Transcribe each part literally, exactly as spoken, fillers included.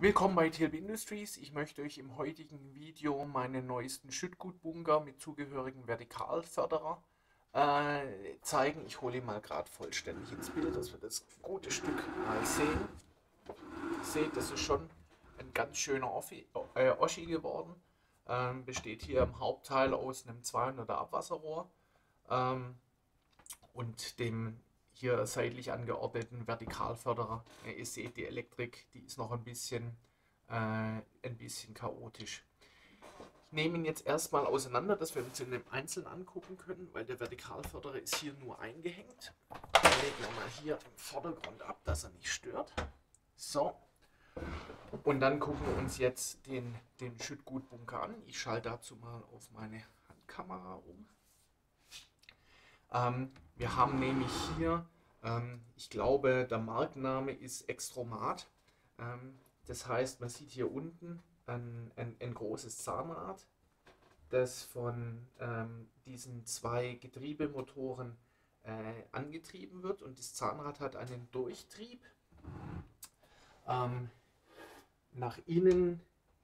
Willkommen bei T L B Industries. Ich möchte euch im heutigen Video meinen neuesten Schüttgutbunker mit zugehörigen Vertikalförderer äh, zeigen. Ich hole ihn mal gerade vollständig ins Bild, dass wir das gute Stück mal sehen. Ihr seht, das ist schon ein ganz schöner Offi, äh, Oschi geworden. Ähm, besteht hier im Hauptteil aus einem zweihunderter Abwasserrohr ähm, und dem hier seitlich angeordneten Vertikalförderer. Ihr seht, die Elektrik, die ist noch ein bisschen, äh, ein bisschen chaotisch. Ich nehme ihn jetzt erstmal auseinander, dass wir uns in dem Einzelnen angucken können, weil der Vertikalförderer ist hier nur eingehängt. Legen wir mal hier im Vordergrund ab, dass er nicht stört. So. Und dann gucken wir uns jetzt den, den Schüttgutbunker an. Ich schalte dazu mal auf meine Handkamera um. Ähm, wir haben nämlich hier, ähm, ich glaube, der Markenname ist Extromat. Ähm, das heißt, man sieht hier unten ein, ein, ein großes Zahnrad, das von ähm, diesen zwei Getriebemotoren äh, angetrieben wird. Und das Zahnrad hat einen Durchtrieb ähm, nach innen.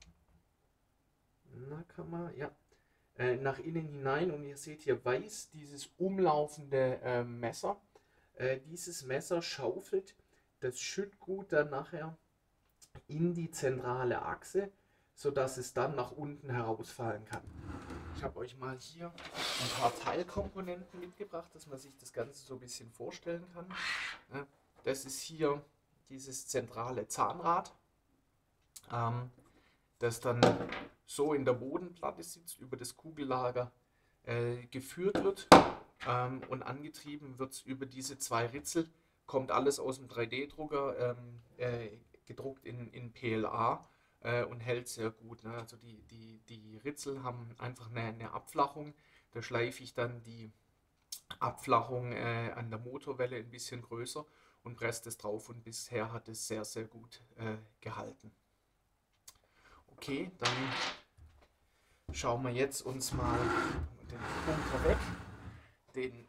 Na, kann man, ja. Nach innen hinein, und ihr seht hier weiß dieses umlaufende äh, Messer. Äh, dieses Messer schaufelt das Schüttgut dann nachher in die zentrale Achse, sodass es dann nach unten herausfallen kann. Ich habe euch mal hier ein paar Teilkomponenten mitgebracht, dass man sich das Ganze so ein bisschen vorstellen kann. Ja, das ist hier dieses zentrale Zahnrad, ähm, das dann so in der Bodenplatte sitzt, über das Kugellager äh, geführt wird ähm, und angetrieben wird über diese zwei Ritzel. Kommt alles aus dem drei D-Drucker, ähm, äh, gedruckt in, in P L A äh, und hält sehr gut. Ne? Also die, die, die Ritzel haben einfach eine, eine Abflachung. Da schleife ich dann die Abflachung äh, an der Motorwelle ein bisschen größer und presse es drauf, und bisher hat es sehr, sehr gut äh, gehalten. Okay, dann schauen wir jetzt uns mal den Bunker weg, den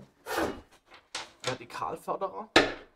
Vertikalförderer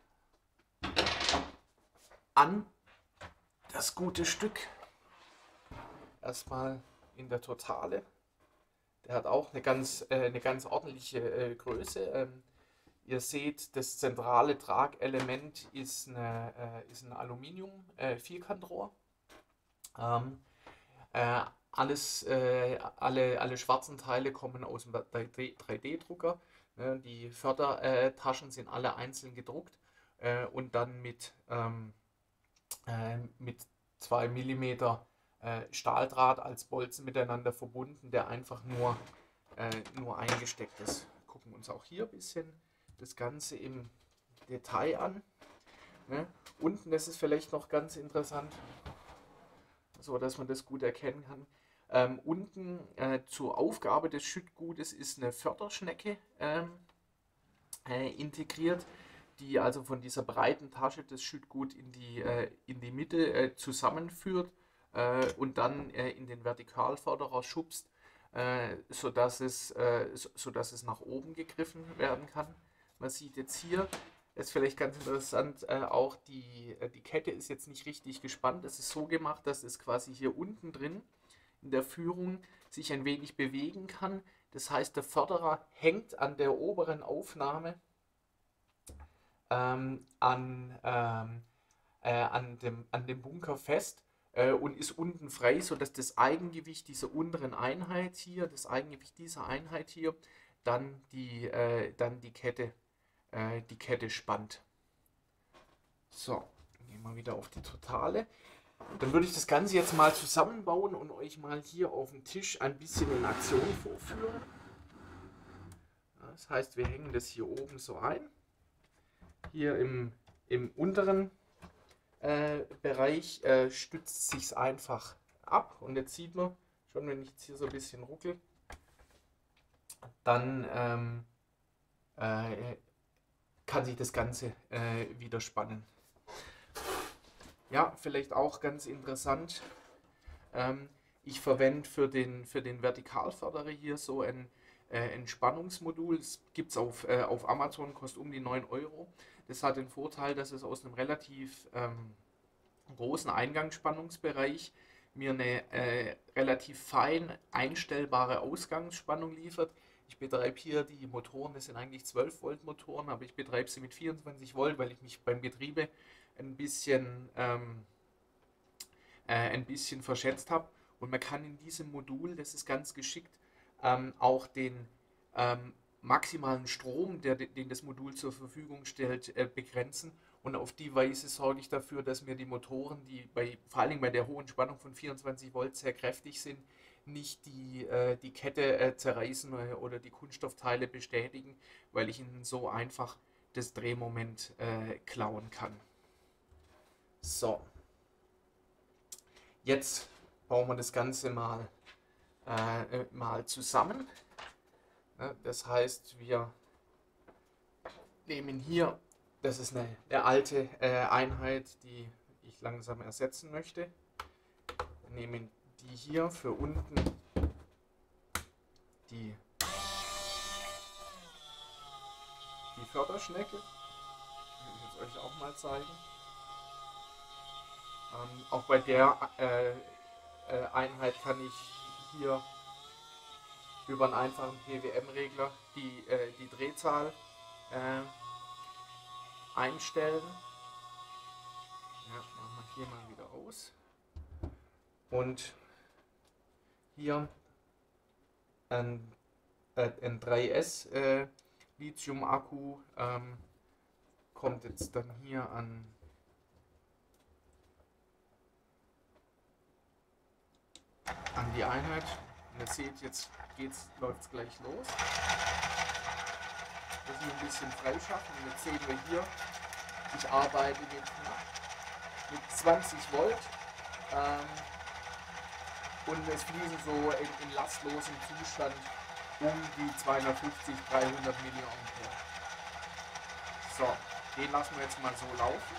an. Das gute Stück erstmal in der Totale. Der hat auch eine ganz, äh, eine ganz ordentliche äh, Größe. Ähm, ihr seht, das zentrale Tragelement ist, eine, äh, ist ein Aluminium-Vierkantrohr. Äh, ähm, äh, Alles, äh, alle, alle schwarzen Teile kommen aus dem drei D-Drucker. Ne? Die Fördertaschen sind alle einzeln gedruckt äh, und dann mit, ähm, äh, mit zwei Millimeter äh, Stahldraht als Bolzen miteinander verbunden, der einfach nur, äh, nur eingesteckt ist. Wir gucken uns auch hier ein bisschen das Ganze im Detail an. Ne? Unten, das ist vielleicht noch ganz interessant, so dass man das gut erkennen kann. Ähm, unten äh, zur Aufgabe des Schüttgutes ist eine Förderschnecke ähm, äh, integriert, die also von dieser breiten Tasche das Schüttgut in die, äh, in die Mitte äh, zusammenführt äh, und dann äh, in den Vertikalförderer schubst, äh, sodass es, äh, so, sodass es nach oben gegriffen werden kann. Man sieht jetzt hier, ist vielleicht ganz interessant, äh, auch die, äh, die Kette ist jetzt nicht richtig gespannt. Es ist so gemacht, dass es quasi hier unten drin in der Führung sich ein wenig bewegen kann. Das heißt, der Förderer hängt an der oberen Aufnahme ähm, an, ähm, äh, an, dem, an dem Bunker fest äh, und ist unten frei, sodass das Eigengewicht dieser unteren Einheit hier, das Eigengewicht dieser Einheit hier, dann die, äh, dann die Kette die Kette spannt. So, gehen wir wieder auf die Totale. Dann würde ich das Ganze jetzt mal zusammenbauen und euch mal hier auf dem Tisch ein bisschen in Aktion vorführen. Das heißt, wir hängen das hier oben so ein. Hier im, im unteren äh, Bereich äh, stützt sich es einfach ab. Und jetzt sieht man schon, wenn ich jetzt hier so ein bisschen ruckel, dann ähm, äh, kann sich das Ganze äh, wieder spannen. Ja, vielleicht auch ganz interessant. Ähm, ich verwende für den, für den Vertikalförderer hier so ein, äh, ein Spannungsmodul. Das gibt es auf, äh, auf Amazon, kostet um die neun Euro. Das hat den Vorteil, dass es aus einem relativ, ähm, großen Eingangsspannungsbereich mir eine äh, relativ fein einstellbare Ausgangsspannung liefert. Ich betreibe hier die Motoren, das sind eigentlich zwölf Volt Motoren, aber ich betreibe sie mit vierundzwanzig Volt, weil ich mich beim Getriebe ein bisschen, ähm, äh, ein bisschen verschätzt habe. Und man kann in diesem Modul, das ist ganz geschickt, ähm, auch den ähm, maximalen Strom, der, den das Modul zur Verfügung stellt, äh, begrenzen. Und auf die Weise sorge ich dafür, dass mir die Motoren, die bei, vor allem bei der hohen Spannung von vierundzwanzig Volt sehr kräftig sind, nicht die, äh, die Kette äh, zerreißen oder die Kunststoffteile bestätigen, weil ich ihnen so einfach das Drehmoment äh, klauen kann. So, jetzt bauen wir das Ganze mal, äh, mal zusammen. Das heißt, wir nehmen hier, das ist eine, eine alte äh, Einheit, die ich langsam ersetzen möchte. Wir nehmen die hier für unten, die, die Förderschnecke. Das will ich jetzt euch auch mal zeigen. Ähm, auch bei der äh, äh, Einheit kann ich hier über einen einfachen P W M-Regler die, äh, die Drehzahl äh, einstellen. Ja, machen wir hier mal wieder aus. Und hier ein, äh, ein drei S äh, Lithium-Akku ähm, kommt jetzt dann hier an, an die Einheit. Und ihr seht, jetzt läuft es gleich los. Das ist ein bisschen freischaffen. Und jetzt sehen wir hier, ich arbeite mit, mit zwanzig Volt. Ähm, und es fließen so in, in lastlosem Zustand um die zweihundertfünfzig, dreihundert Milliampere. So, den lassen wir jetzt mal so laufen.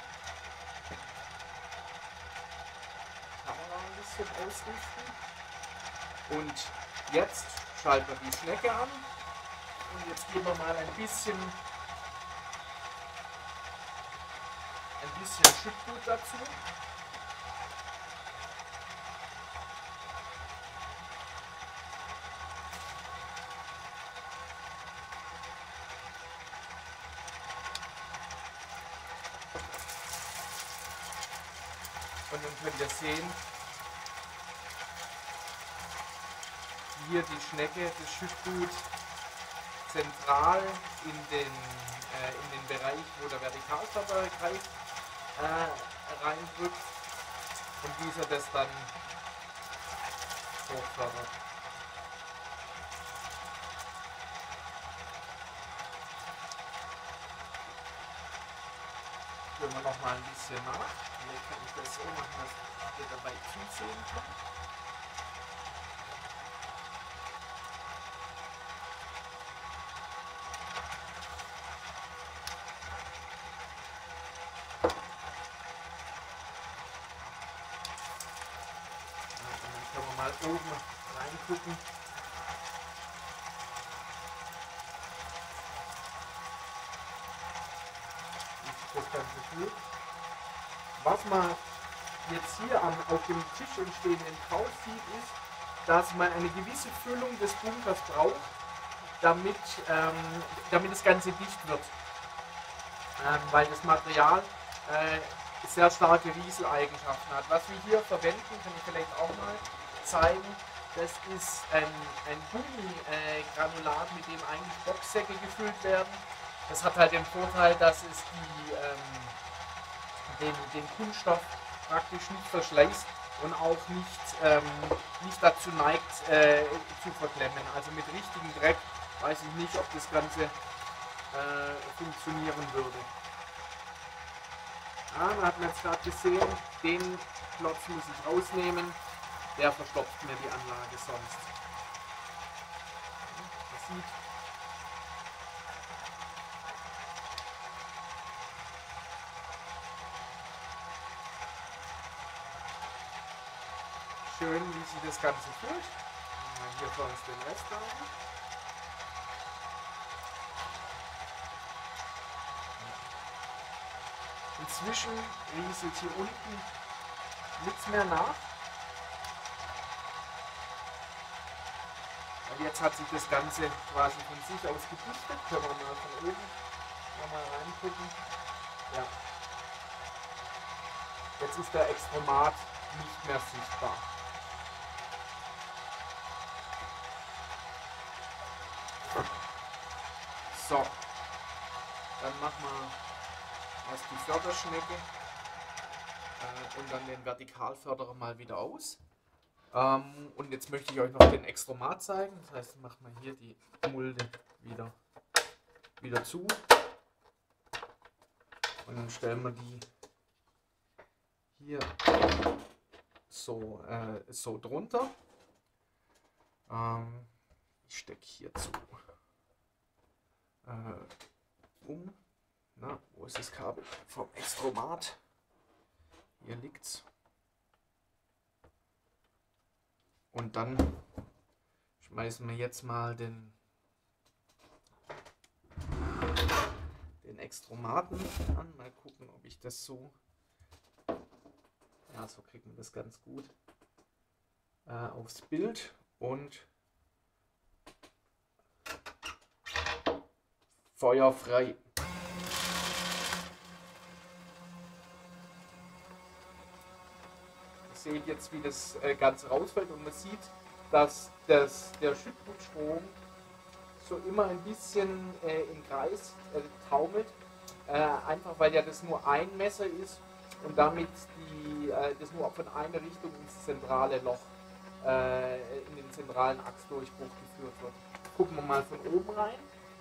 Kamera ein bisschen ausrichten. Und jetzt schalten wir die Schnecke an. Und jetzt geben wir mal ein bisschen, ein bisschen Schüttgut dazu. Und dann könnt ihr sehen, hier die Schnecke, das Schüttgut zentral in den, äh, in den Bereich, wo der Vertikalförderkreis äh, reindrückt und dieser das dann hochfördert. Führen wir noch mal ein bisschen nach. Hier kann ich das so machen, dass ihr dabei zusehen könnt. Mal oben reingucken. Wie sich das Ganze fühlt. Was man jetzt hier am, auf dem Tisch entstehenden Kraut sieht, ist, dass man eine gewisse Füllung des Bunkers braucht, damit, ähm, damit das Ganze dicht wird. Ähm, weil das Material äh, sehr starke Rieseleigenschaften hat. Was wir hier verwenden, kann ich vielleicht auch mal zeigen. Das ist ein, ein Gummigranulat, äh, mit dem eigentlich Boxsäcke gefüllt werden. Das hat halt den Vorteil, dass es die, ähm, den, den Kunststoff praktisch nicht verschleißt und auch nicht, ähm, nicht dazu neigt äh, zu verklemmen. Also mit richtigem Dreck weiß ich nicht, ob das Ganze äh, funktionieren würde. Ja, man hat jetzt gerade gesehen, den Klotz muss ich rausnehmen. Der verstopft mir die Anlage sonst. Man sieht, schön, wie sich das Ganze fühlt. Hier vor uns den Rest rein. Inzwischen rieselt hier unten nichts mehr nach. Und jetzt hat sich das Ganze quasi von sich aus gedichtet. Können wir mal von oben nochmal reingucken. Ja. Jetzt ist der Extremat nicht mehr sichtbar. So, dann machen wir erst die Förderschnecke äh, und dann den Vertikalförderer mal wieder aus. Ähm, und jetzt möchte ich euch noch den Extremat zeigen. Das heißt, machen wir hier die Mulde wieder, wieder zu. Und dann stellen wir die hier so, äh, so drunter. Ähm, ich stecke hier zu. Äh, um. Na, wo ist das Kabel vom Extremat? Hier liegt's. Und dann schmeißen wir jetzt mal den, den Extrematen an. Mal gucken, ob ich das so... Ja, so kriegen wir das ganz gut äh, aufs Bild. Und feuerfrei. Ihr seht jetzt, wie das äh, Ganze rausfällt, und man sieht, dass das, der Schüttgutstrom so immer ein bisschen äh, im Kreis äh, taumelt, äh, einfach weil ja das nur ein Messer ist und damit die, äh, das nur von einer Richtung ins zentrale Loch, äh, in den zentralen Achsdurchbruch geführt wird. Gucken wir mal von oben rein.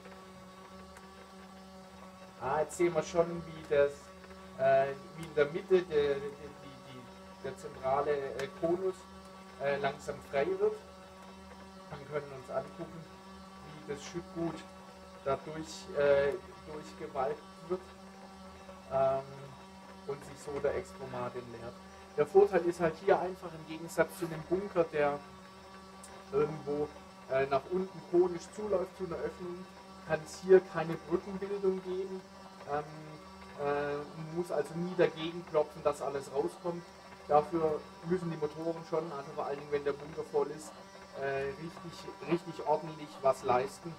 Ah, jetzt sehen wir schon, wie das, äh, wie in der Mitte der, der, der zentrale äh, Konus äh, langsam frei wird. Wir können uns angucken, wie das Schüttgut dadurch äh, durchgewalkt wird ähm, und sich so der Extremat entleert. Der Vorteil ist halt hier einfach im Gegensatz zu einem Bunker, der irgendwo äh, nach unten konisch zuläuft zu einer Öffnung, kann es hier keine Brückenbildung geben. Ähm, äh, muss also nie dagegen klopfen, dass alles rauskommt. Dafür müssen die Motoren schon, also vor allen Dingen wenn der Bunker voll ist, äh, richtig, richtig ordentlich was leisten,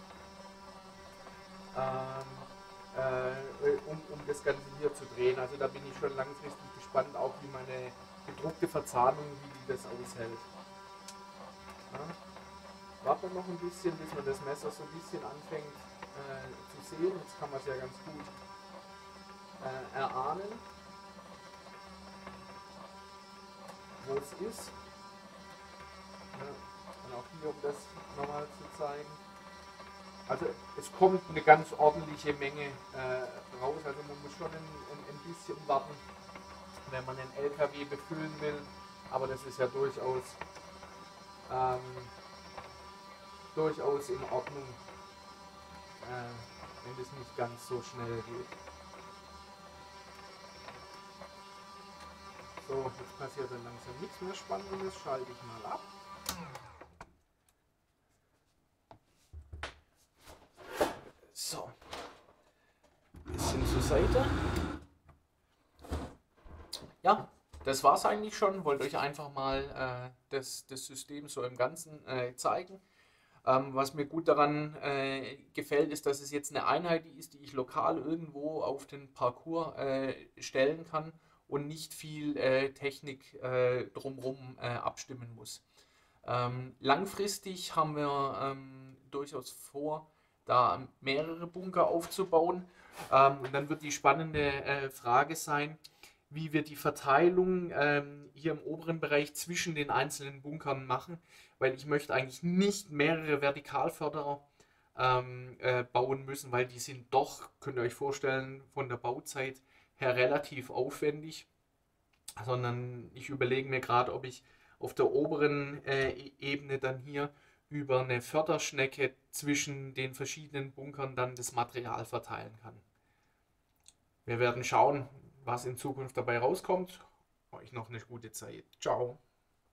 ähm, äh, um, um das Ganze hier zu drehen. Also da bin ich schon langfristig gespannt, auch wie meine gedruckte Verzahnung, wie die das aushält. Ja. Warten wir noch ein bisschen, bis man das Messer so ein bisschen anfängt äh, zu sehen. Jetzt kann man es ja ganz gut äh, erahnen, wo es ist. Ja, und auch hier, um das nochmal zu zeigen. Also es kommt eine ganz ordentliche Menge äh, raus, also man muss schon ein, ein, ein bisschen warten, wenn man den L K W befüllen will, aber das ist ja durchaus, ähm, durchaus in Ordnung, äh, wenn das nicht ganz so schnell geht. So, jetzt passiert dann langsam nichts mehr Spannendes, schalte ich mal ab. So, bisschen zur Seite. Ja, das war es eigentlich schon. Wollte euch einfach mal äh, das, das System so im Ganzen äh, zeigen. Ähm, was mir gut daran äh, gefällt, ist, dass es jetzt eine Einheit ist, die ich lokal irgendwo auf den Parcours äh, stellen kann und nicht viel äh, Technik äh, drumherum äh, abstimmen muss. Ähm, langfristig haben wir ähm, durchaus vor, da mehrere Bunker aufzubauen. Ähm, und dann wird die spannende äh, Frage sein, wie wir die Verteilung ähm, hier im oberen Bereich zwischen den einzelnen Bunkern machen, weil ich möchte eigentlich nicht mehrere Vertikalförderer ähm, äh, bauen müssen, weil die sind doch, könnt ihr euch vorstellen, von der Bauzeit her relativ aufwendig, sondern ich überlege mir gerade, ob ich auf der oberen äh, Ebene dann hier über eine Förderschnecke zwischen den verschiedenen Bunkern dann das Material verteilen kann. Wir werden schauen, was in Zukunft dabei rauskommt. Euch noch eine gute Zeit. Ciao.